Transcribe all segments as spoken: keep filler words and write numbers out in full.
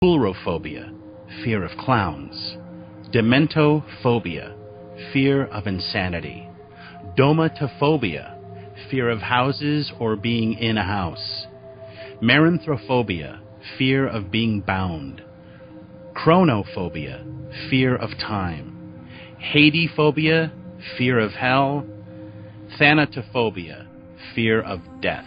Coulrophobia, fear of clowns. Dementophobia, fear of insanity. Domatophobia, fear of houses or being in a house. Meranthrophobia, fear of being bound. Chronophobia, fear of time. Hadephobia, fear of hell. Thanatophobia, fear of death.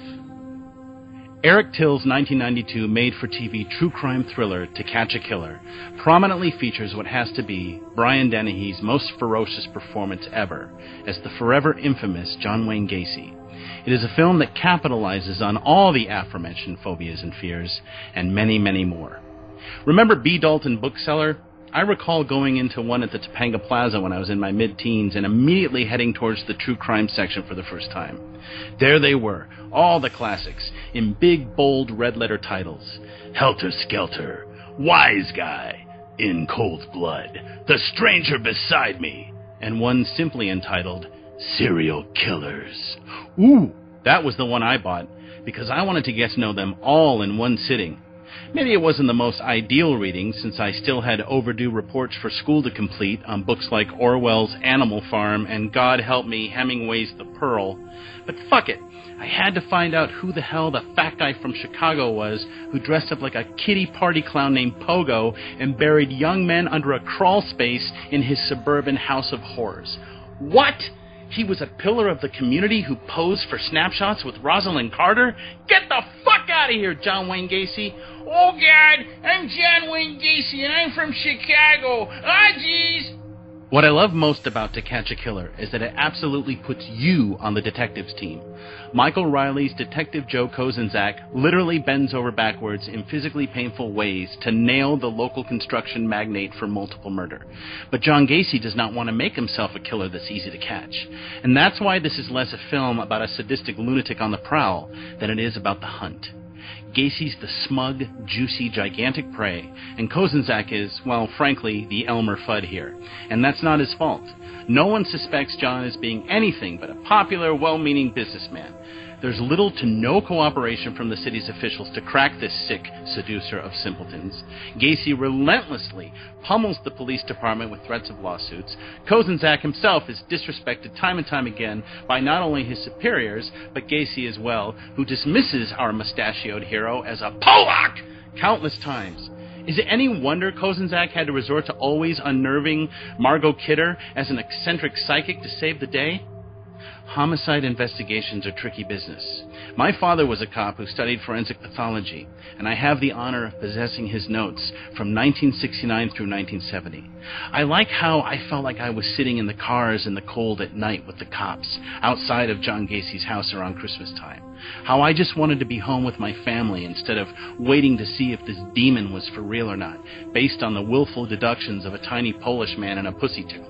Eric Till's nineteen ninety-two made-for-T V true crime thriller To Catch a Killer prominently features what has to be Brian Dennehy's most ferocious performance ever as the forever infamous John Wayne Gacy. It is a film that capitalizes on all the aforementioned phobias and fears, and many, many more. Remember B. Dalton Bookseller? I recall going into one at the Topanga Plaza when I was in my mid-teens and immediately heading towards the true crime section for the first time. There they were, all the classics, in big, bold, red-letter titles. Helter Skelter, Wise Guy, In Cold Blood, The Stranger Beside Me, and one simply entitled Serial Killers. Ooh, that was the one I bought, because I wanted to get to know them all in one sitting. Maybe it wasn't the most ideal reading, since I still had overdue reports for school to complete on books like Orwell's Animal Farm and, God help me, Hemingway's The Pearl. But fuck it, I had to find out who the hell the fat guy from Chicago was who dressed up like a kiddie party clown named Pogo and buried young men under a crawl space in his suburban house of horrors. What? He was a pillar of the community who posed for snapshots with Rosalind Carter? Get the fuck out of here, John Wayne Gacy. Oh, God, I'm John Wayne Gacy, and I'm from Chicago. Ah, jeez. What I love most about To Catch a Killer is that it absolutely puts you on the detective's team. Michael Riley's Detective Joe Kozenzak literally bends over backwards in physically painful ways to nail the local construction magnate for multiple murder. But John Gacy does not want to make himself a killer that's easy to catch. And that's why this is less a film about a sadistic lunatic on the prowl than it is about the hunt. Gacy's the smug, juicy, gigantic prey, and Kozenzak is, well, frankly, the Elmer Fudd here. And that's not his fault. No one suspects John as being anything but a popular, well-meaning businessman. There's little to no cooperation from the city's officials to crack this sick seducer of simpletons. Gacy relentlessly pummels the police department with threats of lawsuits. Kozenzak himself is disrespected time and time again by not only his superiors, but Gacy as well, who dismisses our mustachioed hero as a Pollock countless times. Is it any wonder Kozenzak had to resort to always unnerving Margot Kidder as an eccentric psychic to save the day? Homicide investigations are tricky business. My father was a cop who studied forensic pathology, and I have the honor of possessing his notes from nineteen sixty-nine through nineteen seventy. I like how I felt like I was sitting in the cars in the cold at night with the cops outside of John Gacy's house around Christmas time. How I just wanted to be home with my family instead of waiting to see if this demon was for real or not, based on the willful deductions of a tiny Polish man and a pussy tickler.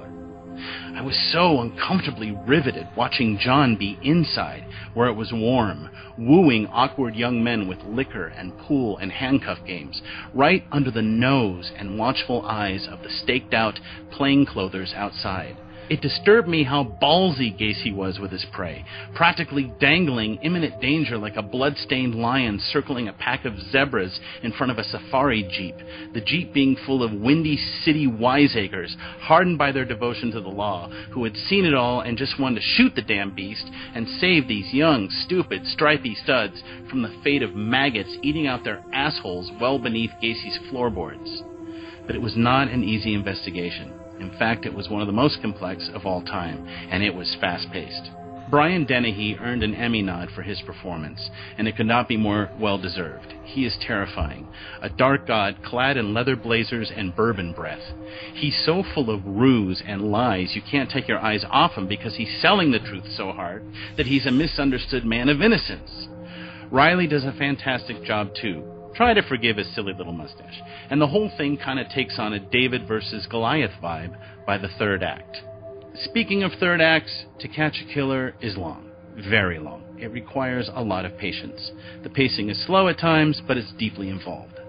I was so uncomfortably riveted watching John be inside, where it was warm, wooing awkward young men with liquor and pool and handcuff games, right under the nose and watchful eyes of the staked-out plainclothers outside. It disturbed me how ballsy Gacy was with his prey, practically dangling imminent danger like a blood-stained lion circling a pack of zebras in front of a safari jeep, the jeep being full of windy city wiseacres, hardened by their devotion to the law, who had seen it all and just wanted to shoot the damn beast and save these young, stupid, stripy studs from the fate of maggots eating out their assholes well beneath Gacy's floorboards. But it was not an easy investigation. In fact, it was one of the most complex of all time, and it was fast-paced. Brian Dennehy earned an Emmy nod for his performance, and it could not be more well-deserved. He is terrifying, a dark god clad in leather blazers and bourbon breath. He's so full of ruse and lies you can't take your eyes off him because he's selling the truth so hard that he's a misunderstood man of innocence. Riley does a fantastic job, too. Try to forgive his silly little mustache. And the whole thing kind of takes on a David versus Goliath vibe by the third act. Speaking of third acts, To Catch a Killer is long. Very long. It requires a lot of patience. The pacing is slow at times, but it's deeply involved.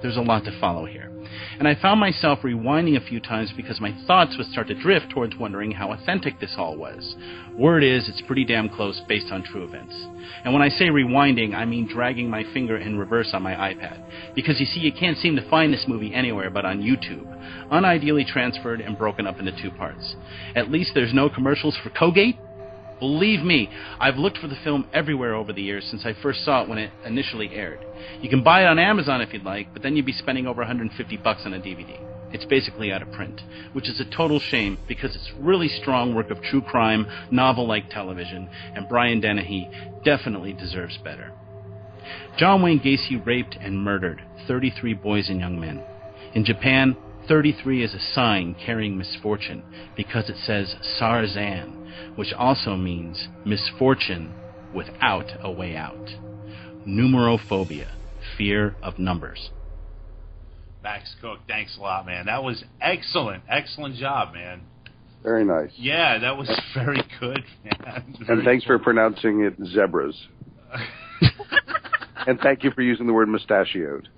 there's a lot to follow here. And I found myself rewinding a few times because my thoughts would start to drift towards wondering how authentic this all was. Word is, it's pretty damn close based on true events. And when I say rewinding, I mean dragging my finger in reverse on my iPad. Because you see, you can't seem to find this movie anywhere but on YouTube, unideally transferred and broken up into two parts. At least there's no commercials for Colgate. Believe me, I've looked for the film everywhere over the years since I first saw it when it initially aired. You can buy it on Amazon if you'd like, but then you'd be spending over one hundred fifty bucks on a D V D. It's basically out of print, which is a total shame because it's really strong work of true crime, novel-like television, and Brian Dennehy definitely deserves better. John Wayne Gacy raped and murdered thirty-three boys and young men. In Japan, thirty-three is a sign carrying misfortune because it says Sarzan, which also means misfortune without a way out. Numerophobia, fear of numbers. Max Cook, thanks a lot, man. That was excellent. Excellent job, man. Very nice. Yeah, that was very good, man. Very and thanks cool. for pronouncing it zebras. And thank you for using the word mustachioed.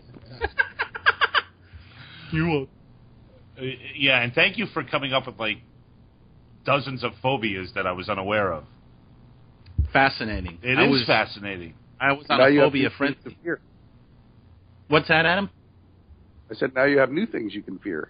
You will. Uh, yeah, and thank you for coming up with, like, dozens of phobias that I was unaware of. Fascinating. It I is was, fascinating. I was on now a you have phobia new things frenzy. to fear. What's that, Adam? I said now you have new things you can fear.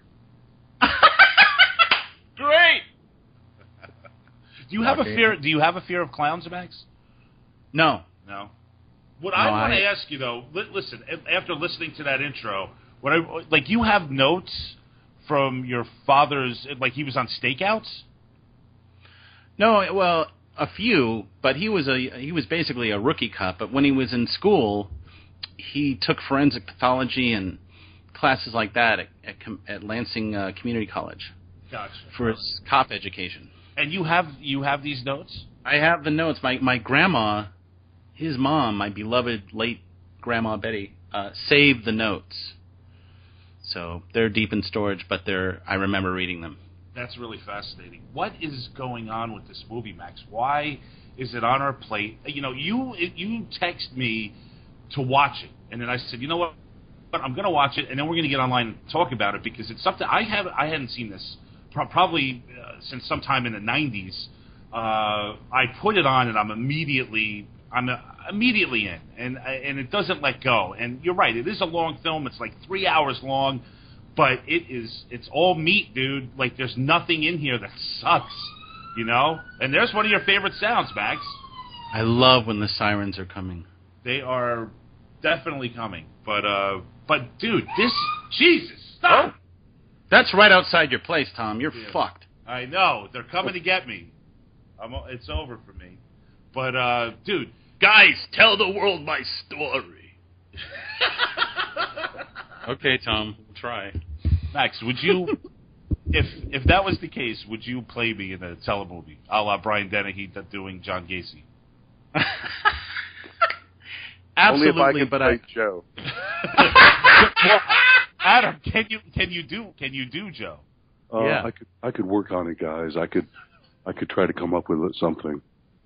Great. Do you have Okay. a fear? Do you have a fear of clowns, Max? No. No. What No, I want to I- ask you though, li- listen, a- after listening to that intro, what I like, you have notes from your father's, like he was on stakeouts. No, well, a few, but he was a he was basically a rookie cop. But when he was in school, he took forensic pathology and classes like that at, at, com- at Lansing uh, Community College Gotcha. for his cop education. And you have you have these notes? I have the notes. My my grandma, his mom, my beloved late grandma Betty, uh, saved the notes. So they're deep in storage, but they're I remember reading them. That's really fascinating. What is going on with this movie, Max? Why is it on our plate? You know, you you text me to watch it, and then I said, you know what? I'm going to watch it, and then we're going to get online and talk about it because it's something I have I hadn't seen this pro- probably uh, since sometime in the nineties. Uh, I put it on, and I'm immediately I'm uh, immediately in, and and it doesn't let go. And you're right, it is a long film. It's like three hours long. But it is, it's all meat, dude. Like, there's nothing in here that sucks, you know? And there's one of your favorite sounds, Max. I love when the sirens are coming. They are definitely coming. But, uh, but dude, this, Jesus, stop! Oh. That's right outside your place, Tom. You're Yeah. fucked. I know. They're coming to get me. I'm, it's over for me. But, uh, dude. Guys, tell the world my story. Okay, Tom, we'll try. Max, would you, if if that was the case, would you play me in a telemovie, a la Brian Dennehy doing John Gacy? Absolutely, Only if I can but play I. Joe. Adam, can you can you do can you do Joe? Uh, Yeah. I could I could work on it, guys. I could I could try to come up with something.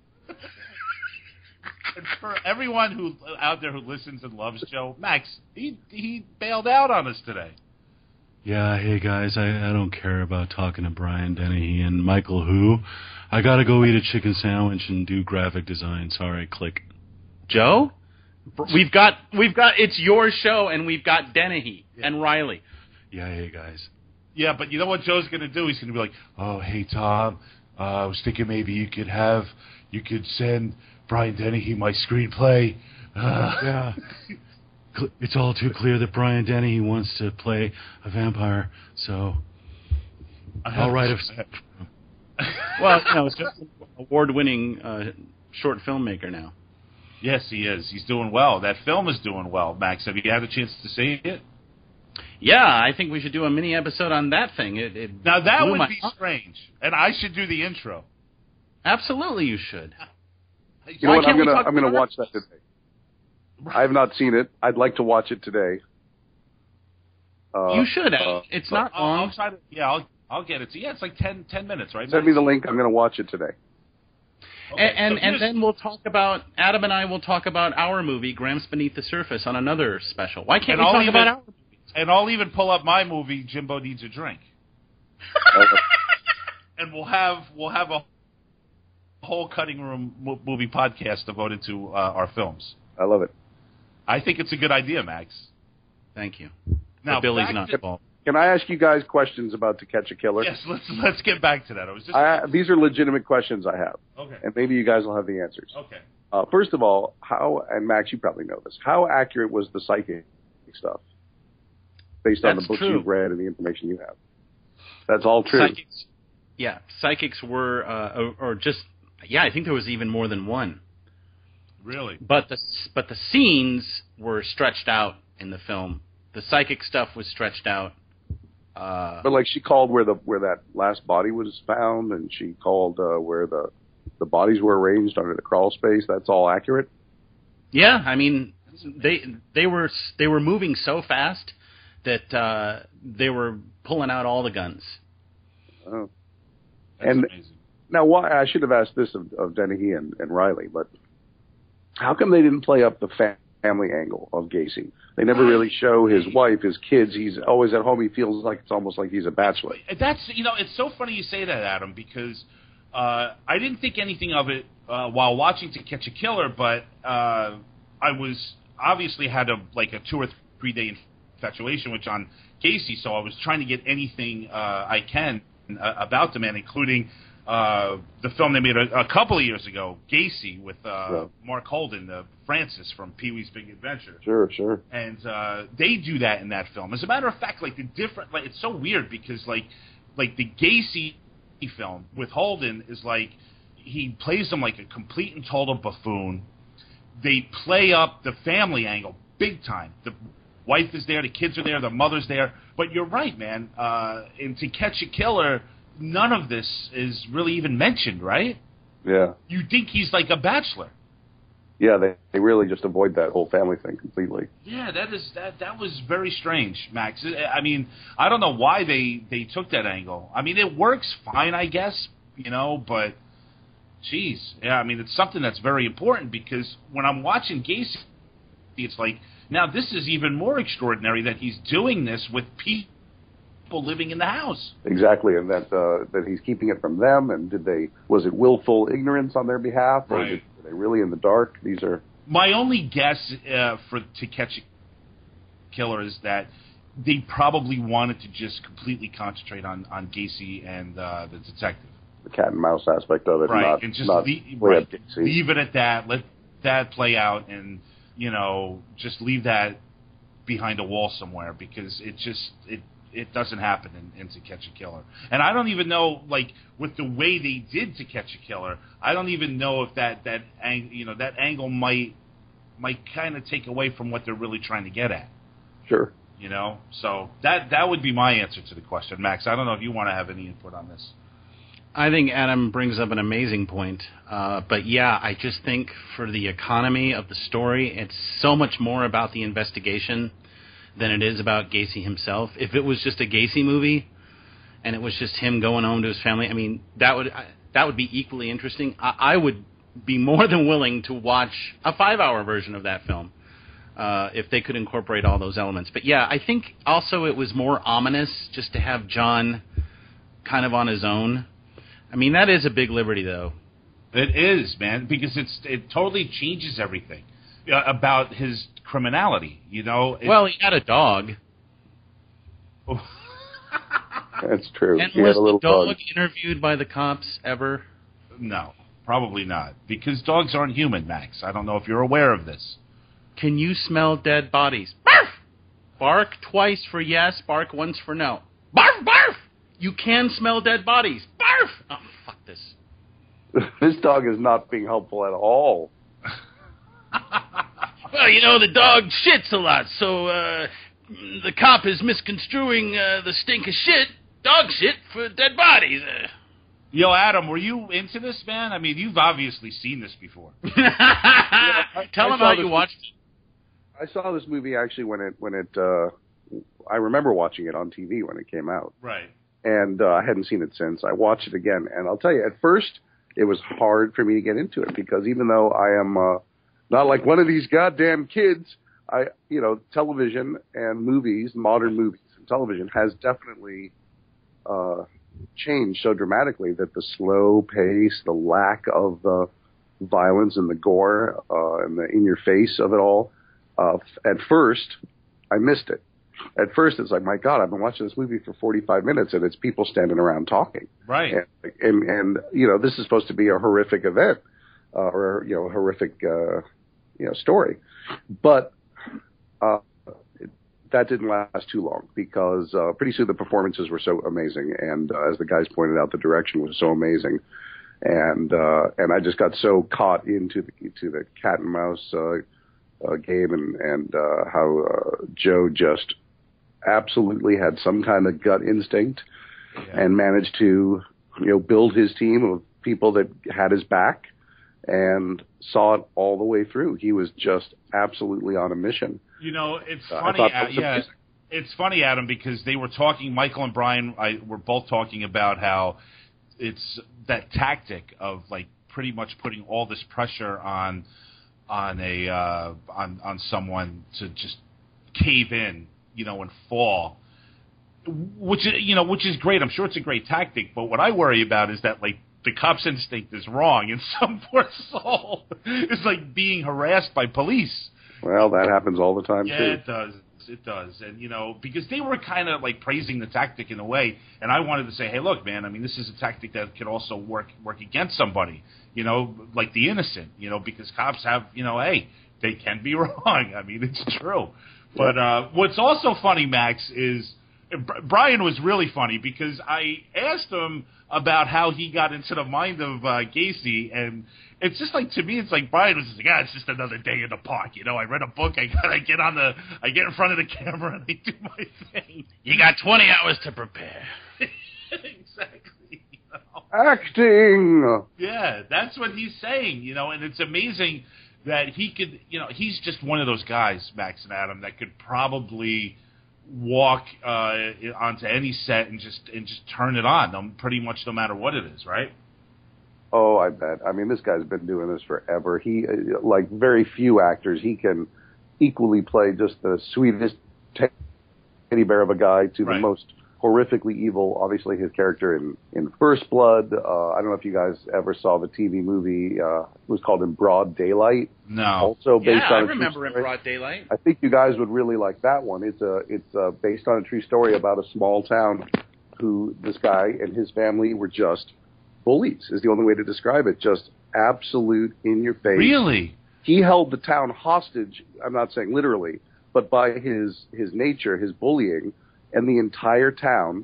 And for everyone who out there who listens and loves Joe, Max, he he bailed out on us today. Yeah, hey guys, I, I don't care about talking to Brian Dennehy and Michael Who. I gotta go eat a chicken sandwich and do graphic design. Sorry, click. Joe, we've got we've got it's your show, and we've got Dennehy Yeah. and Riley. Yeah, hey guys. Yeah, but you know what Joe's going to do? He's going to be like, Oh, hey Tom, uh, I was thinking maybe you could have, you could send Brian Dennehy my screenplay. Uh, yeah. Cl- It's all too clear that Brian Dennehy wants to play a vampire, so I'll write a... Well, you know, it's just an award-winning uh, short filmmaker now. yes, he is. He's doing well. That film is doing well, Max. Have you had a chance to see it? Yeah, I think we should do a mini episode on that thing. It, it Now, that blew would my- be strange. And I should do the intro. Absolutely, you should. You know Why what? I'm can't we gonna talk I'm gonna about watch that today. I have not seen it. I'd like to watch it today. Uh, You should. uh, it's but not I'll, long. I'll try to. Yeah, I'll I'll get it. So yeah, it's like ten, ten minutes, right? Send me Max? the link. I'm gonna watch it today. Okay, and and, so and here's- then we'll talk about Adam and I will talk about our movie Gramps Beneath the Surface on another special. Why can't And we I'll talk even- about our movie? And I'll even pull up my movie, Jimbo Needs a Drink. Uh, And we'll have we'll have a whole cutting room mo- movie podcast devoted to uh, our films. I love it. I think it's a good idea, Max. Thank you. Now But Billy's back not to- involved. Can I ask you guys questions about To Catch a Killer? Yes, let's let's get back to that. I was just I, these are legitimate questions I have, okay. and maybe you guys will have the answers. Okay. Uh, first of all, how, and Max, you probably know this, how accurate was the psychic stuff based on the That's books true. you've read and the information you have? That's all true. Psychics, yeah, psychics were, uh, or, or just, yeah, I think there was even more than one. Really? But the but the scenes were stretched out in the film. The psychic stuff was stretched out. Uh, But like she called where the where that last body was found, and she called uh, where the the bodies were arranged under the crawl space. That's all accurate. yeah, I mean, they they were they were moving so fast that uh, they were pulling out all the guns. Oh. That's And- amazing. Now, why I should have asked this of, of Dennehy and, and Riley, but how come they didn't play up the fa- family angle of Gacy? They never really show his wife, his kids. He's always at home. He feels like it's almost like he's a bachelor. That's you know, it's so funny you say that, Adam, because uh, I didn't think anything of it uh, while watching To Catch a Killer, but uh, I was obviously had a like a two or three day infatuation with John Gacy, so I was trying to get anything uh, I can uh, about the man, including uh, the film they made a, a couple of years ago, Gacy, with uh, Yeah. Mark Holden, uh, Francis from Pee Wee's Big Adventure. Sure, sure. And uh, they do that in that film. As a matter of fact, like the different, like it's so weird because like, like the Gacy film with Holden is like he plays them like a complete and total buffoon. They play up the family angle big time. The wife is there, the kids are there, the mother's there. But you're right, man. Uh, in To Catch a Killer, none of this is really even mentioned, right? Yeah. You think he's like a bachelor. Yeah, they, they really just avoid that whole family thing completely. Yeah, that is that that was very strange, Max. I mean, I don't know why they they took that angle. I mean, it works fine, I guess, you know, but geez, yeah, I mean, it's something that's very important because when I'm watching Gacy, it's like now this is even more extraordinary that he's doing this with people living in the house. Exactly, and that uh, that he's keeping it from them. And did they? Was it willful ignorance on their behalf, or Right. did, were they really in the dark? These are My only guess uh, for To Catch a Killer is that they probably wanted to just completely concentrate on, on Gacy and uh, the detective. the cat and mouse aspect of it, Right, not and just not leave, way right, up Gacy. leave it at that. Let that play out, and you know, just leave that behind a wall somewhere because it just it it doesn't happen in, in To Catch a Killer. And I don't even know, like with the way they did To Catch a Killer, I don't even know if that that ang- you know that angle might might kind of take away from what they're really trying to get at. Sure. You know, so that that would be my answer to the question, Max. I don't know if you want to have any input on this. I think Adam brings up an amazing point. Uh, but yeah, I just think for the economy of the story, it's so much more about the investigation than it is about Gacy himself. If it was just a Gacy movie and it was just him going home to his family, I mean, that would I, that would be equally interesting. I, I would be more than willing to watch a five-hour version of that film uh, if they could incorporate all those elements. But yeah, I think also it was more ominous just to have John kind of on his own. I mean, that is a big liberty, though. It is, man, because it's it totally changes everything uh, about his criminality. You know. It, Well, he had a dog. That's true. And he had was a little the dog dog. interviewed by the cops ever? no, probably not, because dogs aren't human, Max. I don't know if you're aware of this. Can you smell dead bodies? Barf! Bark twice for yes, bark once for no. Barf, barf! You can smell dead bodies. Barf! Oh, fuck this. This dog is not being helpful at all. Well, you know, the dog shits a lot, so uh, the cop is misconstruing uh, the stink of shit, dog shit, for dead bodies. Uh, Yo, Adam, were you into this, man? I mean, you've obviously seen this before. Tell I him saw how this- you watched it. I saw this movie actually when it when it. Uh, I remember watching it on T V when it came out, Right. and uh, I hadn't seen it since. I watched it again, and I'll tell you, at first it was hard for me to get into it because even though I am uh, not like one of these goddamn kids, I, you know, television and movies, modern movies and television has definitely uh, changed so dramatically that the slow pace, the lack of the violence and the gore uh, and the in-your-face of it all, uh, at first, I missed it. At first, it's like, my God, I've been watching this movie for forty-five minutes, and it's people standing around talking. Right. And, and, and you know, this is supposed to be a horrific event uh, or, you know, a horrific, uh, you know, story. But uh, it, that didn't last too long because uh, pretty soon the performances were so amazing. And uh, as the guys pointed out, the direction was so amazing. And uh, and I just got so caught into the to the cat and mouse uh, uh, game and and uh, how uh, Joe just absolutely had some kind of gut instinct yeah. and managed to you know build his team of people that had his back and saw it all the way through. He was just absolutely on a mission. You know, it's uh, funny. Uh, yeah, amazing. It's funny, Adam, because they were talking. Michael and Brian I, were both talking about how. It's that tactic of like pretty much putting all this pressure on on a uh, on on someone to just cave in, you know, and fall, which you know, which is great. I'm sure it's a great tactic, but what I worry about is that like the cop's instinct is wrong, and some poor soul is like being harassed by police. Well, that happens all the time yeah, too. Yeah, it does. It does. And, you know, because they were kind of like praising the tactic in a way. And I wanted to say, hey, look, man, I mean, this is a tactic that could also work work against somebody, you know, like the innocent, you know, because cops have, you know, hey, they can be wrong. I mean, it's true. But uh, what's also funny, Max, is Brian was really funny because I asked him about how he got into the mind of uh, Gacy, and it's just like, to me, it's like Brian was just like, ah, it's just another day in the park, you know. I read a book, I got, I get on the, I get in front of the camera, and I do my thing. You got twenty hours to prepare. Exactly. You know? Acting. Yeah, that's what he's saying, you know, and it's amazing that he could, you know, he's just one of those guys, Max and Adam, that could probably walk uh, onto any set and just and just turn it on, no, pretty much no matter what it is, right? Oh, I bet. I mean, this guy's been doing this forever. He, like very few actors, he can equally play just the sweetest teddy bear of a guy to right. the most horrifically evil. Obviously, his character in, in First Blood. Uh, I don't know if you guys ever saw the T V movie. Uh, it was called In Broad Daylight. No. Also based yeah, on I a remember true In story. Broad Daylight. I think you guys would really like that one. It's a it's a, based on a true story about a small town who this guy and his family were just bullies, is the only way to describe it. Just absolute in your face. Really? He held the town hostage. I'm not saying literally, but by his his nature, his bullying. And the entire town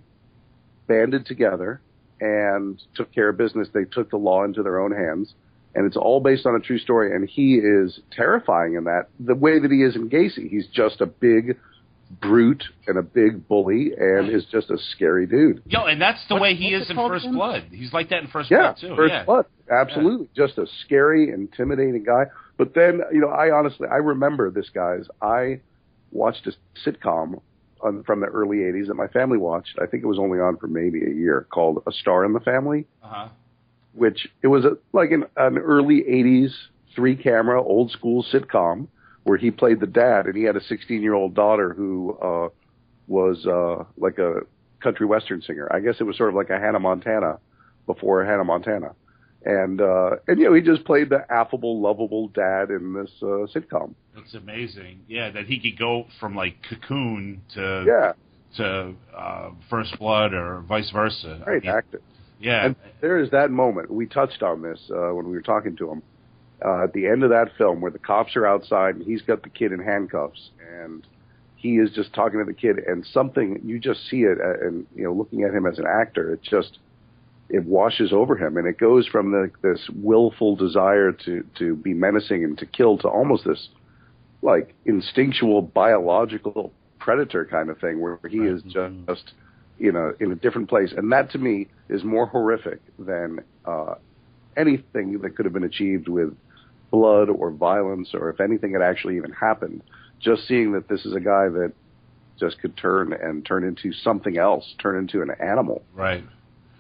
banded together and took care of business. They took the law into their own hands. And it's all based on a true story. And he is terrifying in that, the way that he is in Gacy. He's just a big brute and a big bully and is just a scary dude. Yo, and that's the What, way he is in First again? Blood. He's like that in First Yeah, Blood, too. First yeah. Blood. Absolutely. Yeah. Just a scary, intimidating guy. But then, you know, I honestly, I remember this, guys. I watched a sitcom from the early eighties that my family watched. I think it was only on for maybe a year, called A Star in the Family, uh-huh. which it was a, like an, an early eighties three-camera, old-school sitcom where he played the dad, and he had a sixteen-year-old daughter who uh, was uh, like a country western singer. I guess it was sort of like a Hannah Montana before Hannah Montana. And, uh, and you know, he just played the affable, lovable dad in this uh, sitcom. It's amazing. Yeah, that he could go from, like, Cocoon to yeah. to uh, First Blood or vice versa. Great I mean, actor. Yeah. And there is that moment. We touched on this uh, when we were talking to him. Uh, at the end of that film where the cops are outside and he's got the kid in handcuffs and he is just talking to the kid and something, you just see it uh, and, you know, looking at him as an actor, it just... it washes over him, and it goes from the, this willful desire to, to be menacing and to kill to almost this, like, instinctual biological predator kind of thing where he is just, you know, in a different place. And that, to me, is more horrific than uh, anything that could have been achieved with blood or violence or if anything had actually even happened. Just seeing that this is a guy that just could turn and turn into something else, turn into an animal. Right.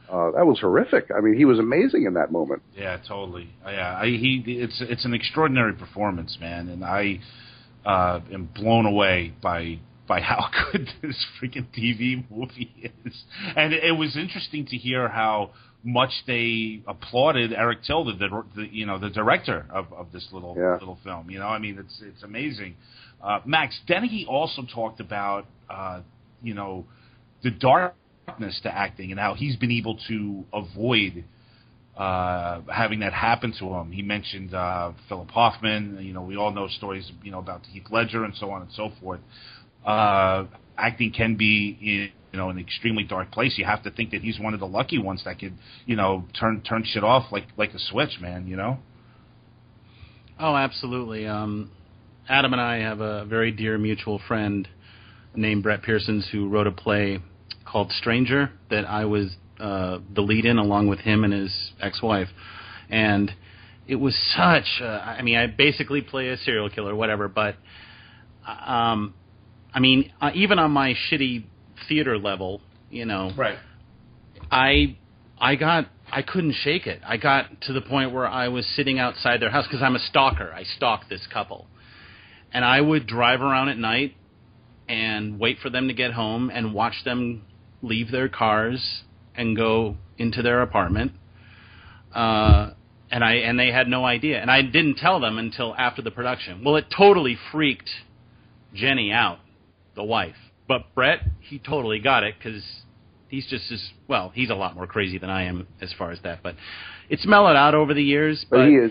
Uh, that was horrific. I mean, he was amazing in that moment. Yeah, totally. Yeah, I, he it's it's an extraordinary performance, man, and I uh, am blown away by by how good this freaking T V movie is. And it, it was interesting to hear how much they applauded Eric Till, the, the you know the director of, of this little yeah. little film. You know, I mean, it's it's amazing. Uh, Max Dennehy also talked about uh, you know the dark. To acting and how he's been able to avoid uh, having that happen to him. He mentioned uh, Philip Hoffman. You know, we all know stories, you know, about Heath Ledger and so on and so forth. Uh, acting can be, in, you know, an extremely dark place. You have to think that he's one of the lucky ones that could, you know, turn turn shit off like like a switch, man. You know. Oh, absolutely. Um, Adam and I have a very dear mutual friend named Brett Pearsons who wrote a play called Stranger that I was uh, the lead in along with him and his ex-wife. And it was such, uh, I mean, I basically play a serial killer, whatever, but, um, I mean, uh, even on my shitty theater level, you know, right. I, I got, I couldn't shake it. I got to the point where I was sitting outside their house because I'm a stalker. I stalk this couple. And I would drive around at night and wait for them to get home and watch them leave their cars and go into their apartment. Uh, and I and they had no idea. And I didn't tell them until after the production. Well, it totally freaked Jenny out, the wife. But Brett, he totally got it because he's just as, well, he's a lot more crazy than I am as far as that. But it's mellowed out over the years. But, but he is.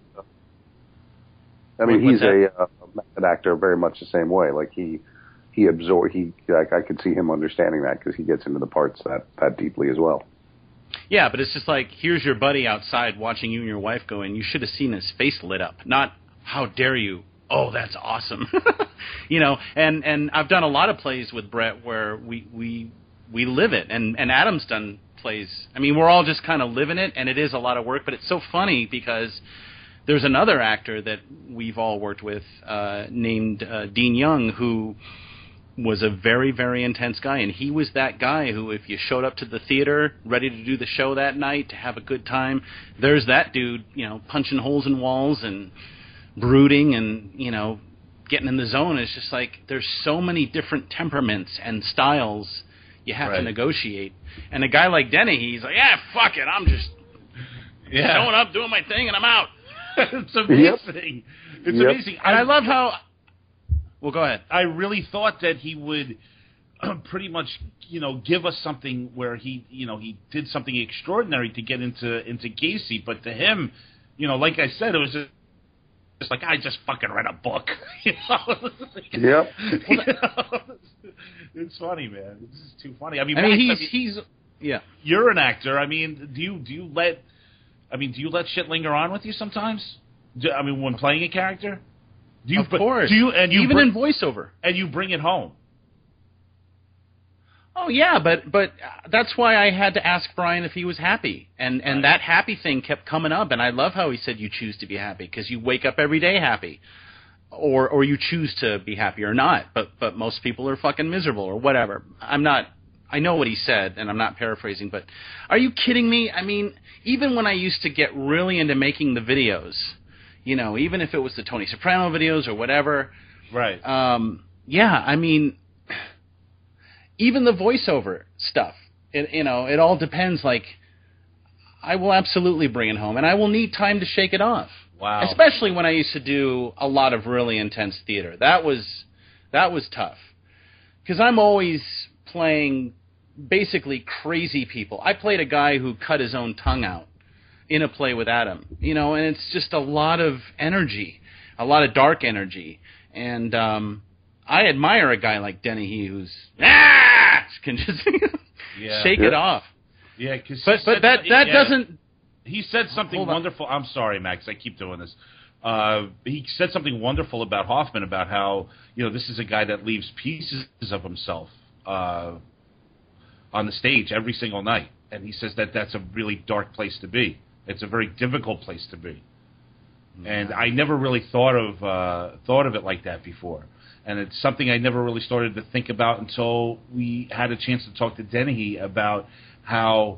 I mean, What's he's a, a method actor very much the same way. Like he... He absorb. He, like, I could see him understanding that because he gets into the parts that, that deeply as well. Yeah, but it's just like, here's your buddy outside watching you and your wife go in. You should have seen his face lit up. Not, how dare you? Oh, that's awesome. You know, and, and I've done a lot of plays with Brett where we we we live it, and and Adam's done plays. I mean, we're all just kind of living it, and it is a lot of work. But it's so funny because there's another actor that we've all worked with uh, named uh, Dean Young who was a very, very intense guy, and he was that guy who, if you showed up to the theater ready to do the show that night to have a good time, there's that dude, you know, punching holes in walls and brooding and, you know, getting in the zone. It's just like there's so many different temperaments and styles you have right. to negotiate. And a guy like Denny, he's like, yeah, fuck it, I'm just yeah. showing up, doing my thing, and I'm out. It's amazing. Yep. It's yep. amazing. And I, I love how... Well, go ahead. I really thought that he would uh, pretty much, you know, give us something where he, you know, he did something extraordinary to get into into Gacy. But to him, you know, like I said, it was just, just like, I just fucking read a book. You know? Yep. You know? It's funny, man. It's just too funny. I mean, I mean, Max, he's I mean, he's yeah. You're an actor. I mean, do you do you let? I mean, do you let shit linger on with you sometimes? Do, I mean, when playing a character. Do you, of course. Do you, and you Even bring, in voiceover. And you bring it home. Oh, yeah, but but that's why I had to ask Brian if he was happy. And and right. that happy thing kept coming up. And I love how he said you choose to be happy because you wake up every day happy. Or or you choose to be happy or not. But but most people are fucking miserable or whatever. I'm not... I know what he said, and I'm not paraphrasing, but are you kidding me? I mean, even when I used to get really into making the videos... You know, even if it was the Tony Soprano videos or whatever. Right. Um, yeah, I mean, even the voiceover stuff, it, you know, it all depends. Like, I will absolutely bring it home, and I will need time to shake it off. Wow. Especially when I used to do a lot of really intense theater. That was, that was tough. Because I'm always playing basically crazy people. I played a guy who cut his own tongue out in a play with Adam, you know, and it's just a lot of energy, a lot of dark energy, and um, I admire a guy like Dennehy who's ah can just yeah. shake yeah. it off. Yeah, because but but that that yeah. doesn't. He said something wonderful. I'm sorry, Max. I keep doing this. Uh, he said something wonderful about Hoffman about how you know this is a guy that leaves pieces of himself uh, on the stage every single night, and he says that that's a really dark place to be. It's a very difficult place to be, and I never really thought of uh, thought of it like that before. And it's something I never really started to think about until we had a chance to talk to Dennehy about how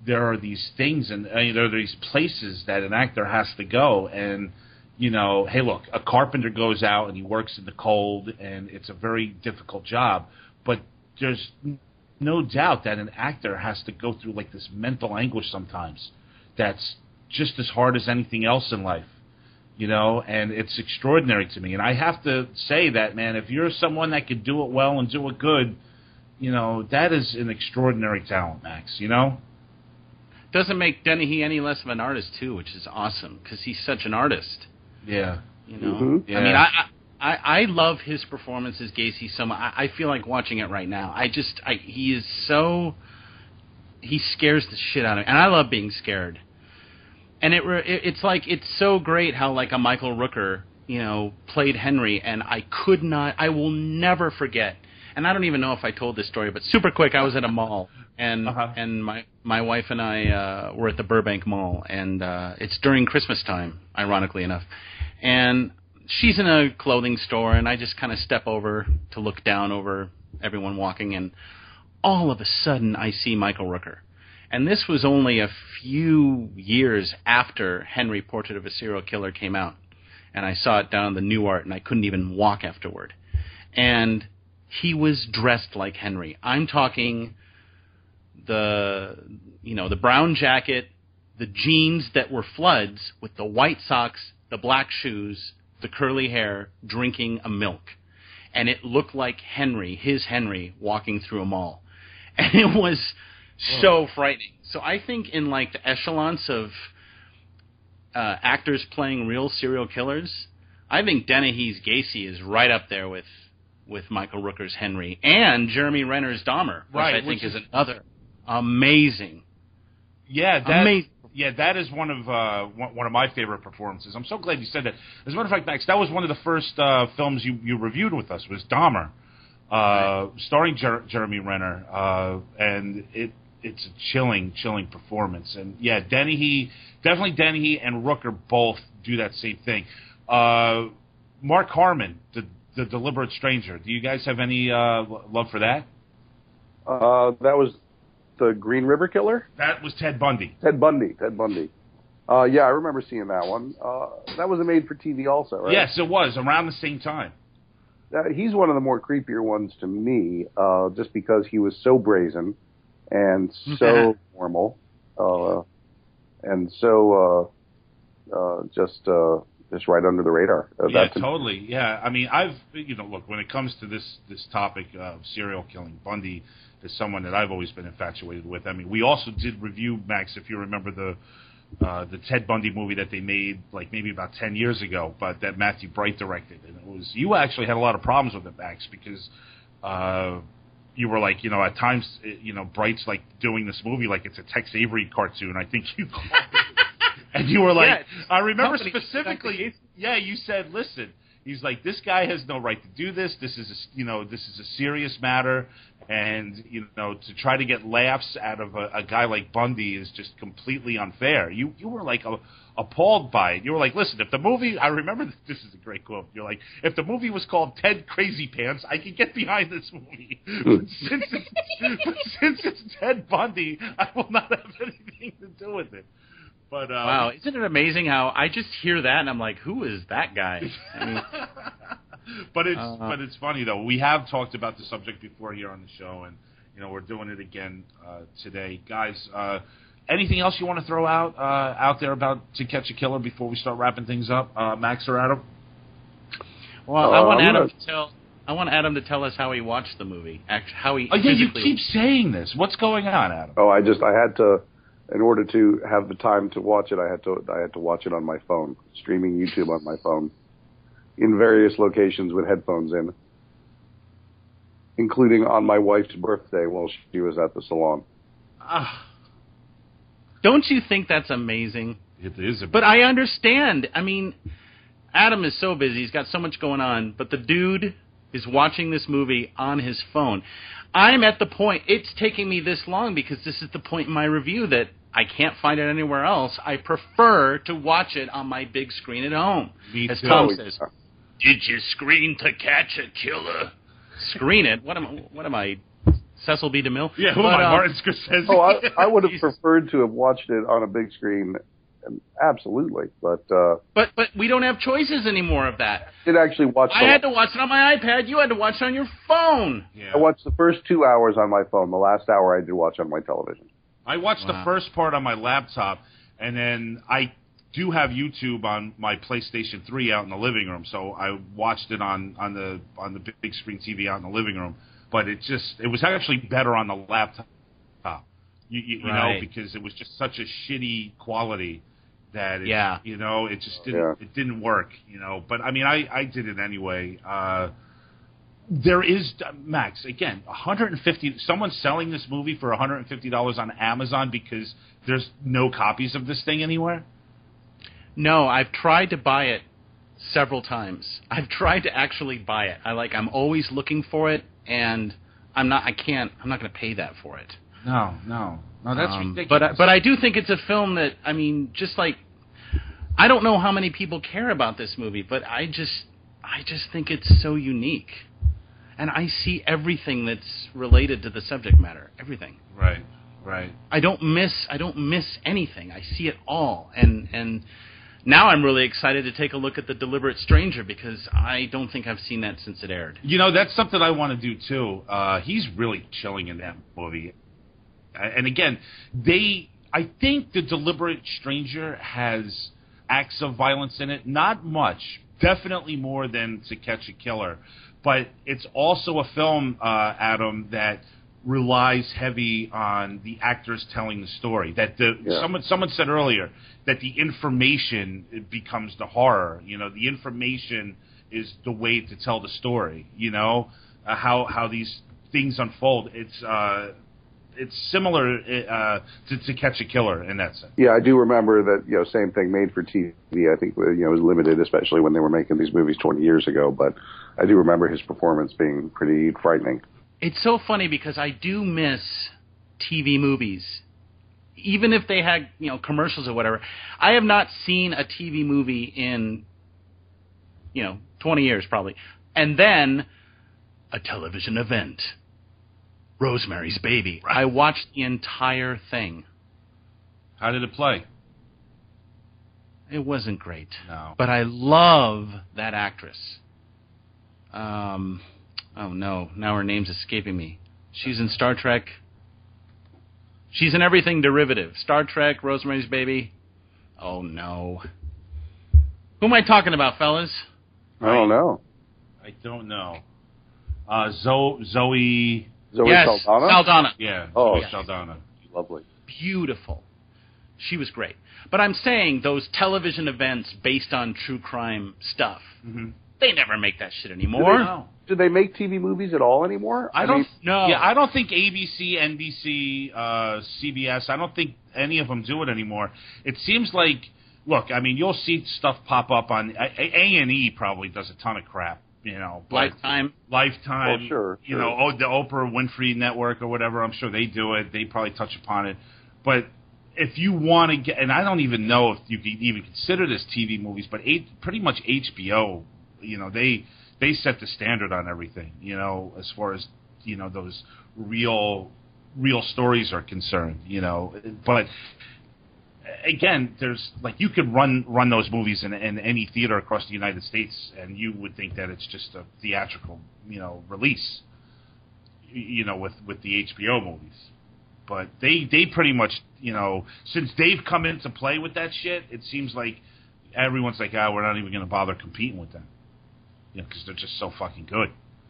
there are these things and uh, there are these places that an actor has to go. And, you know, hey, look, a carpenter goes out and he works in the cold, and it's a very difficult job. But there's no doubt that an actor has to go through, like, this mental anguish sometimes that's just as hard as anything else in life, you know, and it's extraordinary to me. And I have to say that, man, if you're someone that can do it well and do it good, you know, that is an extraordinary talent, Max, you know? Doesn't make Dennehy any less of an artist, too, which is awesome, because he's such an artist. Yeah. You know? Mm-hmm. Yeah. I mean, I, I I love his performance as Gacy so much. I, I feel like watching it right now. I just, I, he is so, he scares the shit out of me. And I love being scared. And it, it it's like, it's so great how, like, a Michael Rooker, you know, played Henry, and I could not, I will never forget. And I don't even know if I told this story, but super quick, I was at a mall, and uh-huh. and my my wife and I uh, were at the Burbank Mall, and uh, it's during Christmas time, ironically enough. And she's in a clothing store, and I just kind of step over to look down over everyone walking, and all of a sudden I see Michael Rooker. And this was only a few years after Henry, Portrait of a Serial Killer came out. And I saw it down in the New Art, and I couldn't even walk afterward. And he was dressed like Henry. I'm talking the, you know, the brown jacket, the jeans that were floods with the white socks, the black shoes, the curly hair, drinking a milk. And it looked like Henry, his Henry, walking through a mall. And it was so frightening. So I think in, like, the echelons of uh, actors playing real serial killers, I think Dennehy's Gacy is right up there with with Michael Rooker's Henry and Jeremy Renner's Dahmer, which right, I think which is, is another amazing. Yeah, that, amazing. Yeah, that is one of uh, one, one of my favorite performances. I'm so glad you said that. As a matter of fact, Max, that was one of the first uh, films you, you reviewed with us, was Dahmer, uh, right. starring Jer- Jeremy Renner, uh, and it it's a chilling, chilling performance. And yeah, Dennehy, definitely Dennehy and Rooker both do that same thing. Uh, Mark Harmon, the the Deliberate Stranger. Do you guys have any uh, love for that? Uh, that was the Green River Killer? That was Ted Bundy. Ted Bundy. Ted Bundy. Uh, yeah, I remember seeing that one. Uh, that was a made-for-T V also, right? Yes, it was, around the same time. Uh, he's one of the more creepier ones to me, uh, just because he was so brazen and so normal, uh, and so uh, uh, just uh, just right under the radar. Uh, yeah, that's totally. Yeah, I mean, I've you know, look, when it comes to this this topic of serial killing, Bundy is someone that I've always been infatuated with. I mean, we also did review, Max, if you remember the uh, the Ted Bundy movie that they made like maybe about ten years ago, but that Matthew Bright directed, and it was you actually had a lot of problems with it, Max, because. Uh, You were like, you know, at times, you know, Bright's like doing this movie like it's a Tex Avery cartoon. I think you called it. And you were like, yeah, I remember company. specifically, yeah, you said, listen, he's like, this guy has no right to do this. This is, a, you know, this is a serious matter. And, you know, to try to get laughs out of a, a guy like Bundy is just completely unfair. You you were like a, appalled by it. You were like, listen, if the movie, I remember this, this is a great quote. You're like, if the movie was called Ted Crazy Pants, I could get behind this movie. But since it's, but since it's Ted Bundy, I will not have anything to do with it. But um, wow, isn't it amazing how I just hear that and I'm like, who is that guy? I mean, but it's uh, but it's funny though. We have talked about the subject before here on the show, and you know we're doing it again uh, today, guys. Uh, anything else you want to throw out uh, out there about To Catch a Killer before we start wrapping things up, uh, Max or Adam? Well, uh, I want I'm Adam gonna... to tell. I want Adam to tell us how he watched the movie. Actually, how he. Oh yeah, you physically... keep saying this. What's going on, Adam? Oh, I just I had to. In order to have the time to watch it, I had to I had to watch it on my phone, streaming YouTube on my phone, in various locations with headphones in, including on my wife's birthday while she was at the salon. Uh, Don't you think that's amazing? It is. A but I understand. I mean, Adam is so busy; he's got so much going on. But the dude is watching this movie on his phone. I'm at the point. It's taking me this long because this is the point in my review that I can't find it anywhere else. I prefer to watch it on my big screen at home. Me As too. Tom says, did you screen To Catch a Killer? Screen it? What am, what am I, Cecil B. DeMille. Yeah, who but, am I, um, Martin Scorsese? Oh, I, I would have Jesus. preferred to have watched it on a big screen. Absolutely, but uh, But but we don't have choices anymore of that. did actually watch. I the, had to watch it on my iPad. You had to watch it on your phone. Yeah. I watched the first two hours on my phone. The last hour I did watch on my television. I watched Wow. the first part on my laptop, and then I do have YouTube on my PlayStation three out in the living room, so I watched it on, on the on the big screen T V out in the living room. But it just it was actually better on the laptop, you, you, you Right. know, because it was just such a shitty quality that it, Yeah. you know, it just didn't Yeah. it didn't work, you know. But I mean, I I did it anyway. Uh, There is, Max, again, one hundred fifty. Someone's selling this movie for one hundred fifty dollars on Amazon because there's no copies of this thing anywhere. No, I've tried to buy it several times. I've tried to actually buy it. I like. I'm always looking for it, and I'm not. I can't. I'm not going to pay that for it. No, no, no. That's Um, ridiculous. But I, but I do think it's a film that, I mean, just like, I don't know how many people care about this movie, but I just I just think it's so unique. And I see everything that's related to the subject matter. Everything. right, right. I don't miss I don't miss anything. I see it all. And and now I'm really excited to take a look at The Deliberate Stranger because I don't think I've seen that since it aired. You know, that's something I want to do too. Uh, he's really chilling in that movie. And again, they, I think The Deliberate Stranger has acts of violence in it. Not much. Definitely more than To Catch a Killer. But it's also a film, uh, Adam, that relies heavy on the actors telling the story. That the Yeah. someone someone said earlier that the information it becomes the horror. You know, the information is the way to tell the story. You know, uh, how how these things unfold. It's uh, it's similar uh, to To Catch a Killer in that sense. Yeah, I do remember that. You know, same thing, made for T V. I think you know was limited, especially when they were making these movies twenty years ago. But I do remember his performance being pretty frightening. It's so funny because I do miss T V movies. Even if they had, you know, commercials or whatever. I have not seen a T V movie in, you know, twenty years probably. And then a television event. Rosemary's Baby. Right. I watched the entire thing. How did it play? It wasn't great. No. But I love that actress. Um, oh no, now her name's escaping me. She's in Star Trek. She's in everything derivative. Star Trek, Rosemary's Baby. Oh no. Who am I talking about, fellas? I don't know. I don't know. Uh, Zoe, Zoe, Zoe yes, Saldana. Saldana. yeah, Oh, Zoe Saldana. Lovely. Beautiful. She was great. But I'm saying those television events based on true crime stuff, Mm-hmm. they never make that shit Do anymore. they, No. do they make T V movies at all anymore? I don't. mean, No. Yeah, I don't think A B C, N B C, uh, C B S. I don't think any of them do it anymore. It seems like, look, I mean, you'll see stuff pop up on A and E. Probably does a ton of crap, you know. But Lifetime. Lifetime. Well, sure, You sure. know, oh, the Oprah Winfrey Network or whatever. I'm sure they do it. They probably touch upon it. But if you want to get, and I don't even know if you can even consider this T V movies, but eight, pretty much H B O. You know, they they set the standard on everything. You know, as far as you know those real real stories are concerned. You know, but again, there's like you could run run those movies in, in any theater across the United States, and you would think that it's just a theatrical, you know, release. You know, with with the H B O movies, but they they pretty much, you know, since they've come into play with that shit, it seems like everyone's like, ah, we're not even going to bother competing with them, you know, because they're just so fucking good.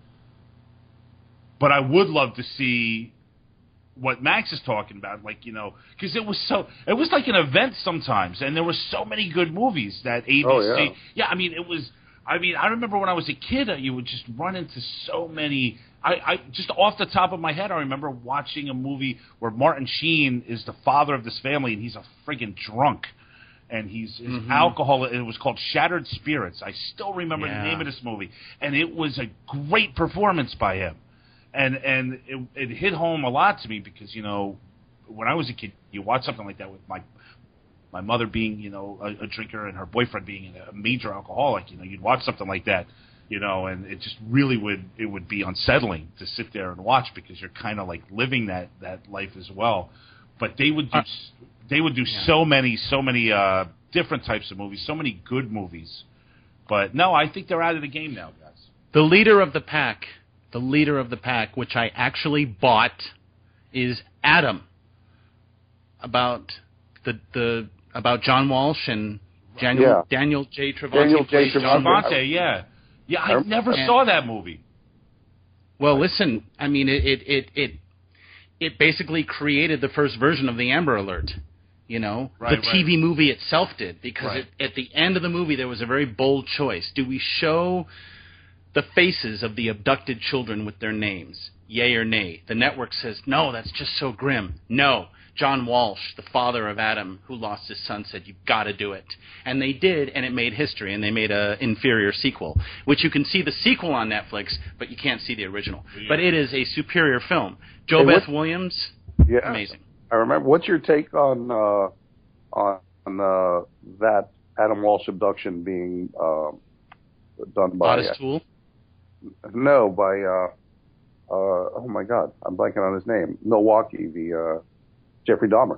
But I would love to see what Max is talking about, like, you know, because it was so, it was like an event sometimes, and there were so many good movies that A B C, Oh, yeah. yeah, I mean, it was, I mean, I remember when I was a kid, uh, you would just run into so many, I, I just off the top of my head, I remember watching a movie where Martin Sheen is the father of this family, and he's a friggin' drunk. And he's his Mhm. alcohol. It was called Shattered Spirits. I still remember Yeah. the name of this movie, and it was a great performance by him. And and it, it hit home a lot to me because you know when I was a kid, you watch something like that with my my mother being you know a, a drinker and her boyfriend being a major alcoholic. You know, you'd watch something like that, you know, and it just really would it would be unsettling to sit there and watch because you're kind of like living that, that life as well. But they would do uh, they would do yeah. so many so many uh, different types of movies, so many good movies. But no, I think they're out of the game now, guys. The leader of the pack, the leader of the pack, which I actually bought, is Adam. About the the about John Walsh and Daniel yeah. Daniel J. Travanti. Daniel J. Travanti, yeah. Yeah, I, I never and, saw that movie. Well, listen, I mean, it, it it it it basically created the first version of the Amber Alert. You know, right, the T V right. movie itself did, because right. it, at the end of the movie there was a very bold choice. Do we show the faces of the abducted children with their names? Yay or nay? The network says, no, that's just so grim. No. John Walsh, the father of Adam, who lost his son, said, you've got to do it. And they did, and it made history, and they made an inferior sequel, which you can see the sequel on Netflix, but you can't see the original. Yeah. But it is a superior film. Jo hey, Beth Williams, yeah, amazing. I remember. What's your take on uh, on uh, that Adam Walsh abduction being uh, done by... Otis Toole? No, by... Uh, uh, oh, my God. I'm blanking on his name. Milwaukee, the... Uh, Jeffrey Dahmer.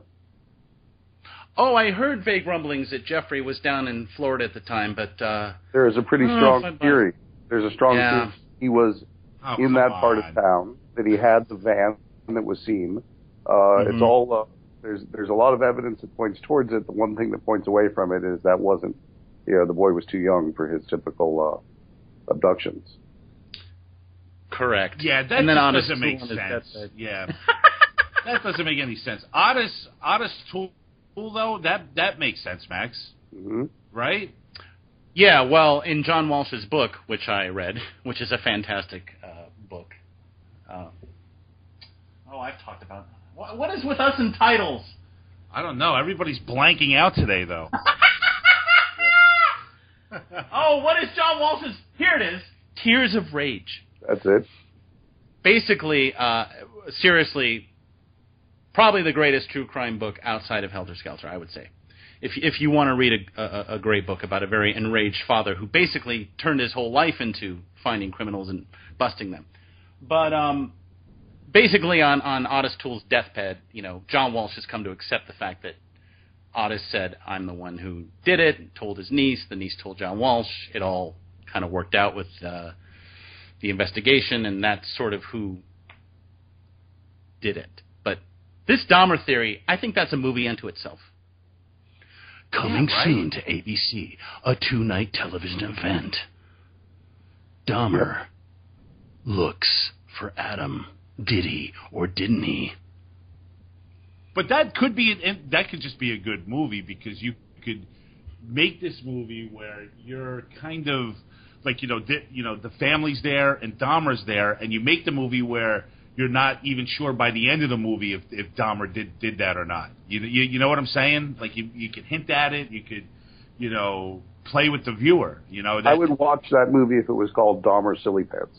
Oh, I heard vague rumblings that Jeffrey was down in Florida at the time, but... Uh, there is a pretty strong theory. There's a strong yeah. theory. He was oh, in that on. part of town, that he had the van that was seen. Uh, mm-hmm. It's all... Uh, there's there's a lot of evidence that points towards it. The one thing that points away from it is that wasn't... You know, the boy was too young for his typical uh, abductions. Correct. Yeah, that and then just doesn't make sense. Yeah. That doesn't make any sense. Otis, Otis Toole, though, that that makes sense, Max. Mm-hmm. Right? Yeah, well, in John Walsh's book, which I read, which is a fantastic uh, book. Um, oh, I've talked about... What, what is with us in titles? I don't know. Everybody's blanking out today, though. Oh, what is John Walsh's... Here it is. Tears of Rage. That's it. Basically, uh, seriously... Probably the greatest true crime book outside of Helter Skelter, I would say. If if you want to read a, a, a great book about a very enraged father who basically turned his whole life into finding criminals and busting them. But um, basically on, on Otis Toole's deathbed, you know, John Walsh has come to accept the fact that Otis said, I'm the one who did it, told his niece, the niece told John Walsh. It all kind of worked out with uh, the investigation, and that's sort of who did it. This Dahmer theory, I think that's a movie unto itself. Coming yeah, right. soon to A B C, a two-night television event. Dahmer yeah. looks for Adam. Did he or didn't he? But that could be that could just be a good movie, because you could make this movie where you're kind of like, you know, the, you know, the family's there and Dahmer's there, and you make the movie where you're not even sure by the end of the movie if, if Dahmer did, did that or not. You, you you know what I'm saying? Like, you you could hint at it. You could, you know, play with the viewer. You know. That, I would watch that movie if it was called Dahmer Silly Pants.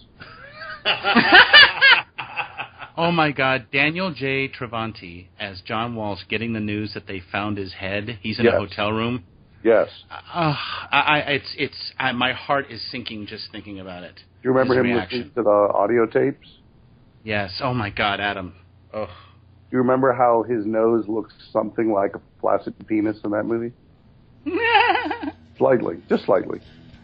Oh my God, Daniel J. Travanti as John Walsh getting the news that they found his head. He's in yes. a hotel room. Yes. Uh, I, I, it's it's I, my heart is sinking just thinking about it. Do you remember his him reaction. listening to the audio tapes? Yes. Oh, my God, Adam. Oh. Do you remember how his nose looks something like a flaccid penis in that movie? Slightly. Just slightly.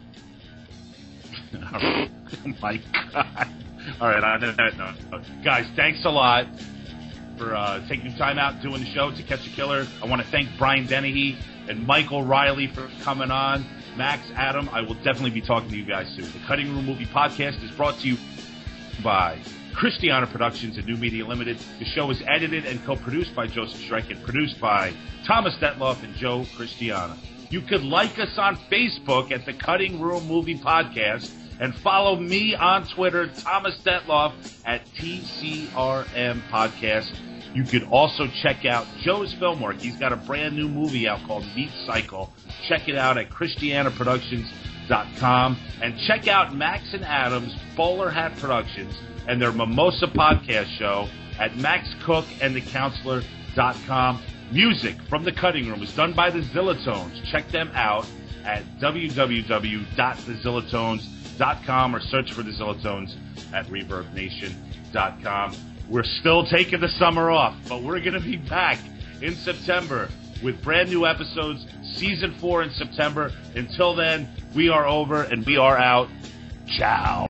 Oh, my God. All right. I, no, no, no. Guys, thanks a lot for uh, taking time out doing the show To Catch a Killer. I want to thank Brian Dennehy and Michael Riley for coming on. Max, Adam, I will definitely be talking to you guys soon. The Cutting Room Movie Podcast is brought to you by Christiana Productions and New Media Limited. The show is edited and co-produced by Joseph Schreck and produced by Thomas Detloff and Joe Christiana. You could like us on Facebook at the Cutting Room Movie Podcast and follow me on Twitter, Thomas Detloff, at T C R M Podcast. You could also check out Joe's film work. He's got a brand new movie out called Meat Cycle. Check it out at Christiana Productions dot com. And check out Max and Adam's Bowler Hat Productions and their Mimosa podcast show at Max Cook and the Counselor dot com. Music from The Cutting Room is done by the Zillatones. Check them out at w w w dot the zillatones dot com or search for the Zillatones at reverb nation dot com. We're still taking the summer off, but we're going to be back in September with brand new episodes, season four in September. Until then, we are over and we are out. Ciao.